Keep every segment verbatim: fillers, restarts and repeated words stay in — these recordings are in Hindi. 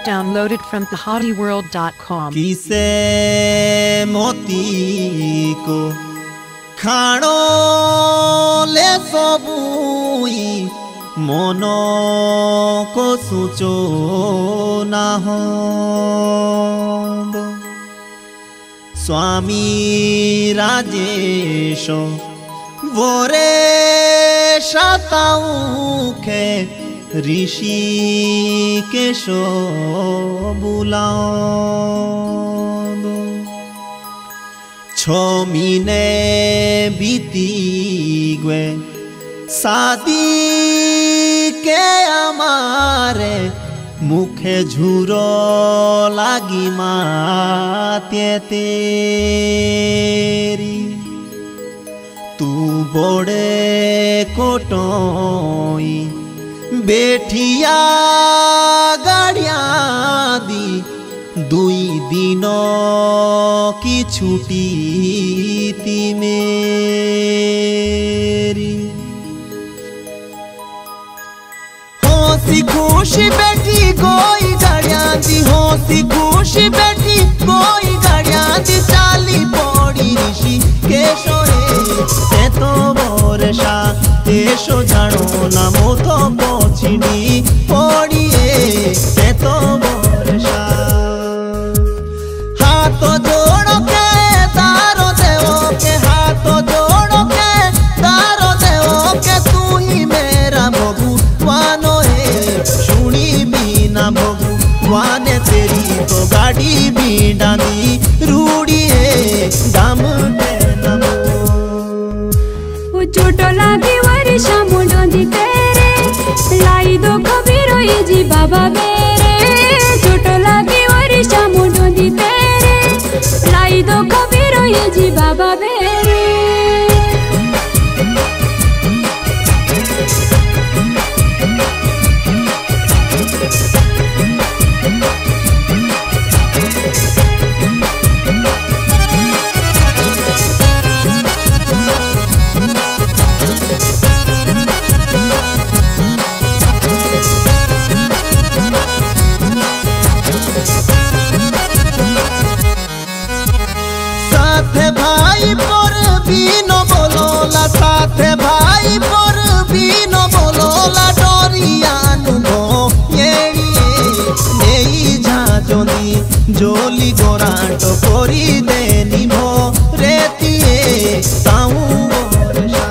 Downloaded from the haughty world dot com. किसे मोती को खाणो ले सबुई मनो को सूचो ना हो स्वामी राजेश वोरे शाताऊ के ऋषि केशो बुलाओ छो महीने बीती गए शादी के हमारे मुखे झूरो लागी माते तेरी तू बोड़े कोटोई बेठिया गाड़िया दी दुई दिनों की छुट्टी थी मेरी होसी खुशी बेटी कोई गाड़िया दी होसी खुशी बेटी कोई गाड़िया दी चाली पौड़ी ऋषि केशो हे तो बोरशा एशो जानो ना मोतो पोछिनी पौड़िए ते तो बोरशा हाथो जोड़ो के तारो देवो के हाथो जोड़ो के तारो देवो के तू ही मेरा भगवानो है सुनी बिना भगवाने तेरी तो गाड़ी भी डांदी रूड़ी है दाम छोटो लागे वर्षा मुंडो दी तेरे लाई दो खबीरो ये जी बाबा मेरे छोटो लागे वर्षा मुंडो दी तेरे लाई दो खबीरो ये जी बाबा मेरे भाई पर भी न बोलोला साथे भाई पर भी न बोलोला डोरियानु भो येड़ी नेई झाजोनी जोली गोराटो कोरी देनी भो रेतिए ताऊ वर्षा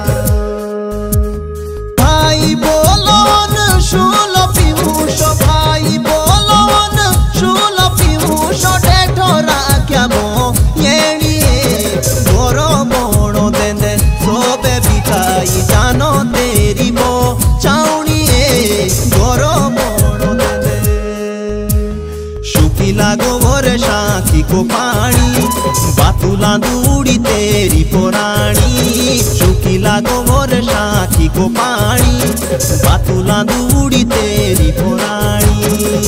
भाई बोलोन शुल पिमुष भाई बोलोन शुल पिमुष डेठोरा क्या भो येड़ी गोरो बोणो देंदे सोबे बिकाई जानो तेरी बो चाउनिए गोरो बोणो देंदे शुकिला गोवर शाखी को पानी बातुला दूड़ी तेरी पुरानी शुकिला गोवर शाखी को पानी बातुला दूड़ी तेरी पुरानी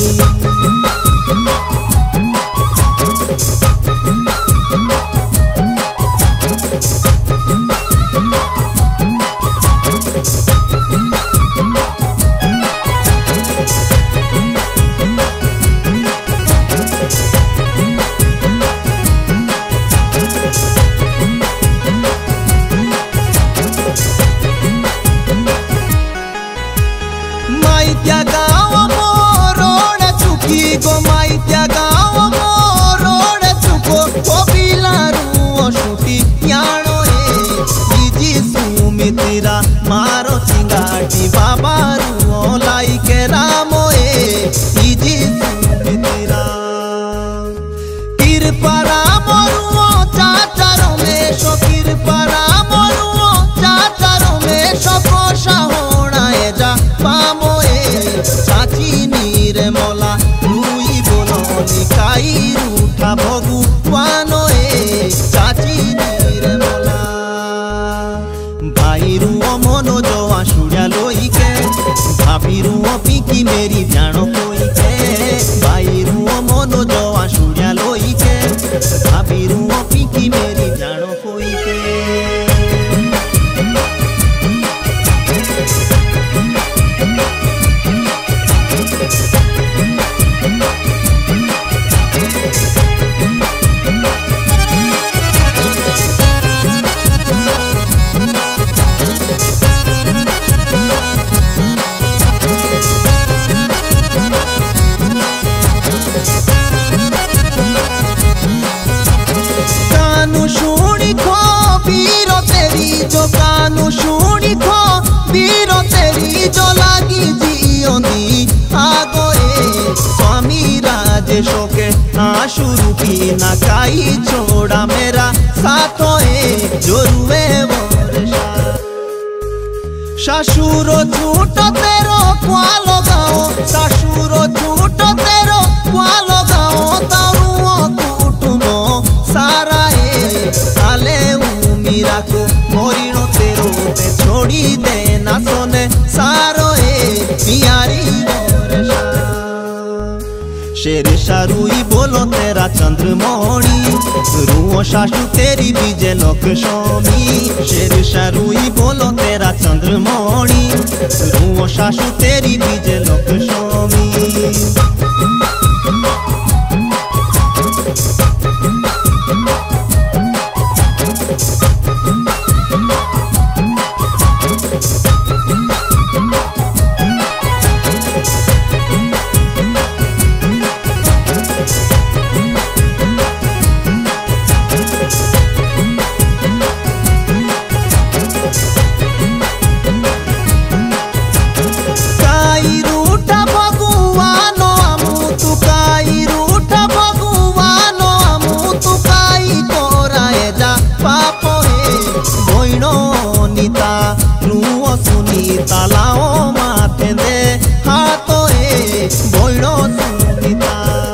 माइत्या गाँव मोरोड चुकी गो माइत्या गाँव मोरोड चुको ओ बिलारू शुटी यानो ए जी सुमित्रा मारो चिंगाटी बाबा रू लाई के रामो ए जी सुमित्रा कृपा राम रू चाचा रमेश कृपा राम रू चाचा रमेश कोशा होना है जा पामो चाची नीर मोला रुई बोलो निकाई रूठा भगवानो ए चाची नीर मोला भाई रुओ मोनो जो आशुड़िया लोई के भाभी रुओ पिंकी मेरी जानो कोई के भाई रुओ मोनो जो आशुड़िया लोई के भाभी रुओ पिंकी मेरी जानो कोई के ना काई छोड़ा मेरा साथ है जोरुए वर्षा शाशुरो झूठ तेरो क्वालो गाओ शाशुरो झूठ तेरो क्वालो गाओ तारुओ कुटुंबो सारा ए ताले उमीरा को मोरिनो तेरो ते छोड़ी दे ना सोने सारो ए पियारी वर्षा शेर शारुई बोलो तेरा चंद्रमणि रुओ शाशु तेरी बीजे लोक स्वामी शेर शारुई बोलो तेरा चंद्रमणि रुओ शाशु तेरी बीजे लोक स्वामी सुनीता लाओ माथे दे हाथो ए भोइड़ो सुनीता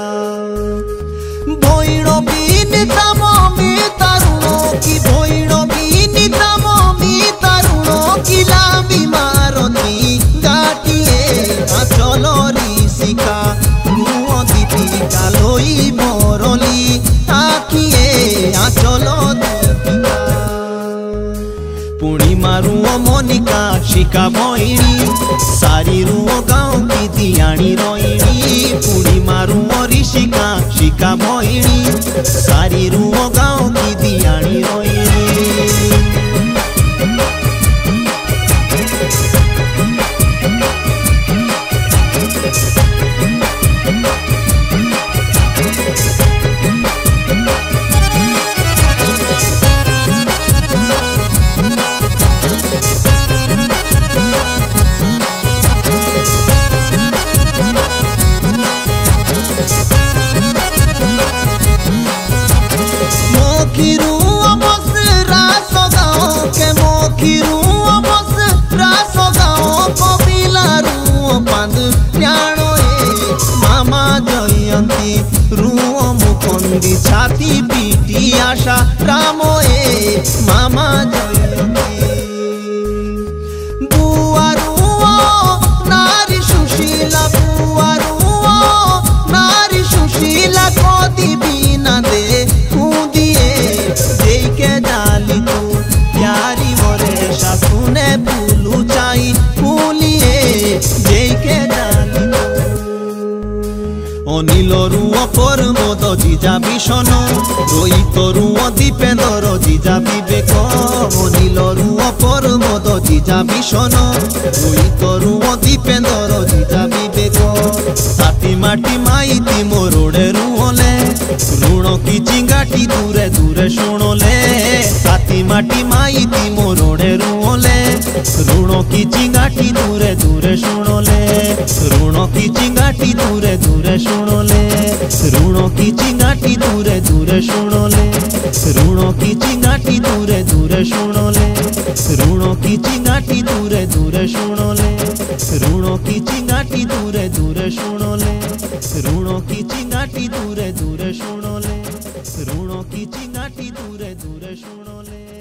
भोइड़ो बीनिता मम्मी तरुणो की भोइड़ो बीनिता मम्मी तरुणो की लांबी मारती गाटिए चलो ऋषिका रुओ दीपिका लोई मोरली आखिए चलो दीपिका पुणी मारुओ मोनिका शिका भोइणी सारी रुओ गाँव की दियाणी रोइणी पुणी मारुओ ऋषिका शिका भोइणी सारी रुओ गाँव की दियाणी रोइणी मामा जयंती रुओ मुकुंदी छाती पीटी आशा रामो ए मामा जयंती बुआ रुओ नारी सुशीला बुआ रुओ नारी सुशीला को दी बिना दे कूदिए दे के डाली तू प्यारी मोरे शासुने फूलू चाई फूलिए दे के डाली अनिल रुओ परमोद जिजा भीषण रोहित रुओ दीपेंद्र जिजा विवेक अनिल रुओ परमोद जिजा भीषण रोहित रुओ दीपेंद्र जिजा विवेक ताती माटी माईती मोरोड़े रुओले ऋण की चिंगाटी दूरे दूरे शुणोले ताती माटी माईती मोरोड़े रुओले ऋण की चिंगाटी दूरे दूरे शुणोले ऋण की चिंगाटी दूरे दूरे शुणोले ऋणों की चिंगाटी दूरे दूरे शुणोले ऋणों की चिंगाटी दूरे दूरे शुणोले ऋणों की चिंगाटी दूरे दूरे शुणोले ऋणों की चिंगाटी दूरे दूरे शुणोले ऋणों की चिंगाटी दूरे दूरे शुणोले ऋणों की चिंगाटी दूरे दूरे शुणोले।